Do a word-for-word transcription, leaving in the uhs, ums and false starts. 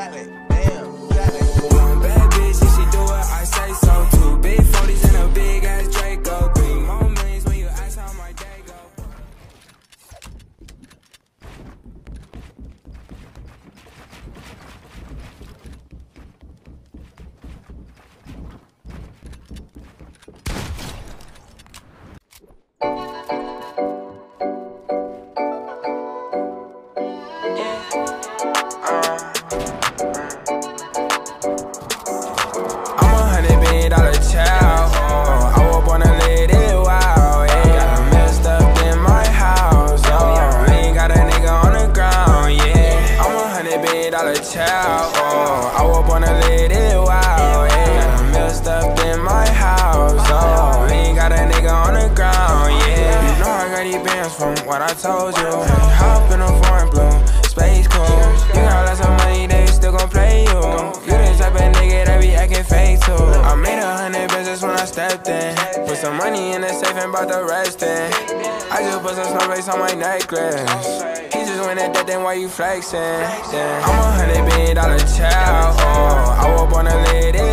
exactly. Damn, exactly. Bad bitch, if she do it, I say so too. Big forties and a big ass Draco. Three more millions when you ask how my day go. Dollar child, oh, I was born to live it wild, yeah. Got a messed up in my house, oh, I ain't got a nigga on the ground, yeah. I'm a hundred billion dollar child, oh, I was born to live it wild, yeah. Got a messed up in my house, oh, I ain't got a nigga on the ground, yeah. You know I got these bands from what I told you. Hop in a foreign blue, space cool. You got lots of money, they still gon' play you. You the type of nigga that be acting fake too. I made a hundred business when I stepped in. Put some money in the safe and bought the rest in. I just put some snowflakes on my necklace. He just went at that, then why you flexing? Yeah. I'm a hundred billion dollar child, oh, I was born to live it